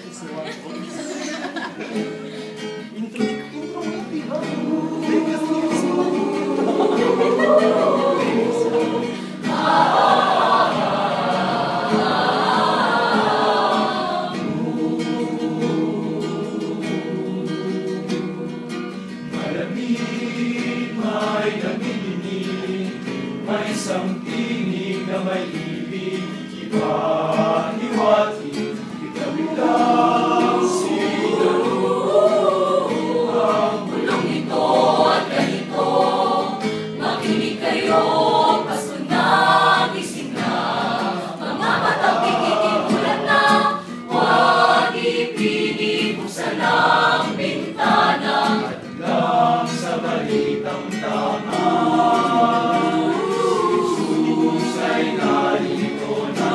Intro mo lang, diba? Malamig, may nanginginig, may isang tinig na may ibig, iba-iwati, bigla-biglang sinalo. Ang bulong ito at ganito, makinig kayo, pasto na, gising na, mga batang pikikimulan na, huwag ipinig, buksan ang bintana, lang sa balitang tama. Jesus ay narito na.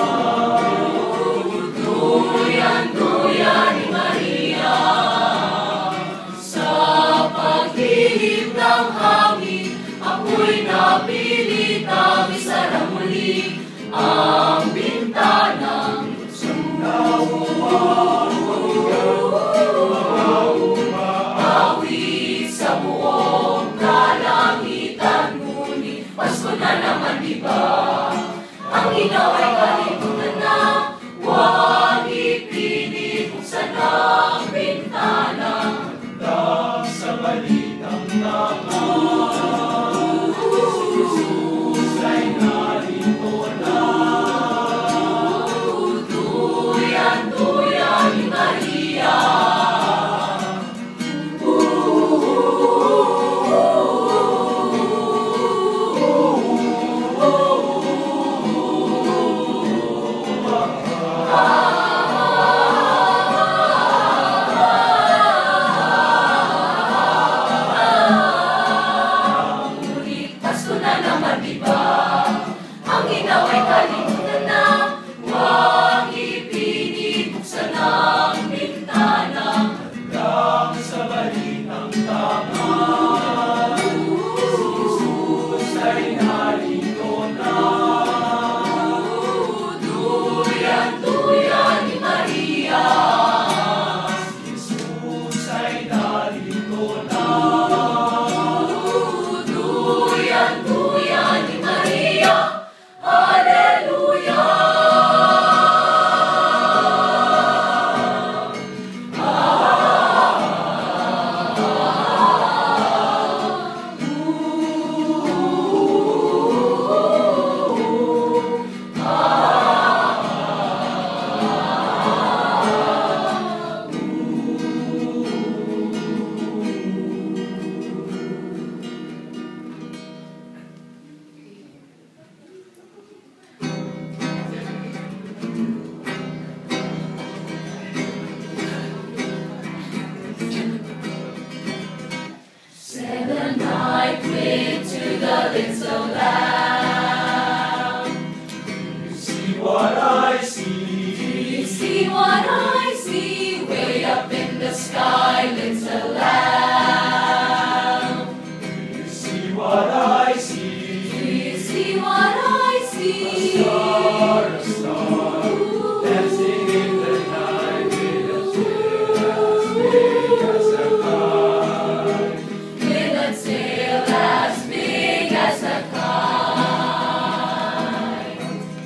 Duyan-duyan ni Maria, sa paghihip ng hangin, ako'y napilitang isara muli ang bintanang awit sa buong kalangitan, ngunit Pasko na naman, diba? Ang ilaw ay kalimutan na, huwag ipinig, buksan ang bintana, handa sa balitang tama. Jesus ay narito na. Duyan-duyan ni Maria, Pasko na naman, diba? Ang inaw ay kalimutan na, huwag ipinig, buksan ang bintana, hanggang sa balitang tama. Jesus ay narito na. Duyan-duyan ni Maria, Jesus ay narito na. Duyan-duyan ni Maria, Hallelujah! Said the night wind to the little lamb. You see what I see? Do you see what I see? Way up in the sky, little lamb. You see what I see? Do you see what I see? A star, dancing in the night with a tail as big as a kite. With a tail as big as a kite.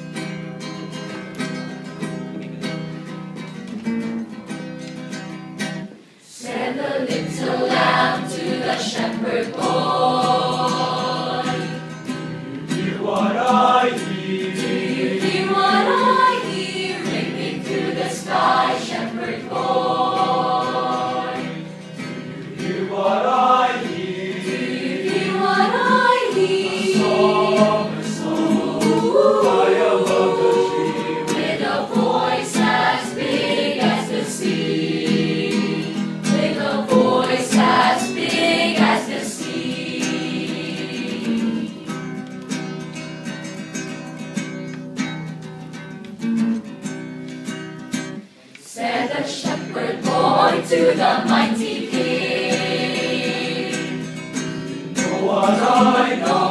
Said the little lamb to the shepherd boy. Hear what I hear? Do you hear what I hear? Ringing through the sky, shepherd boy. Hear what I Do hear? you hear what I hear? Song, a song, high above the tree. With a voice as big as the sea. With a voice as big as the sea. Said the shepherd boy to the mighty king. Know what I know?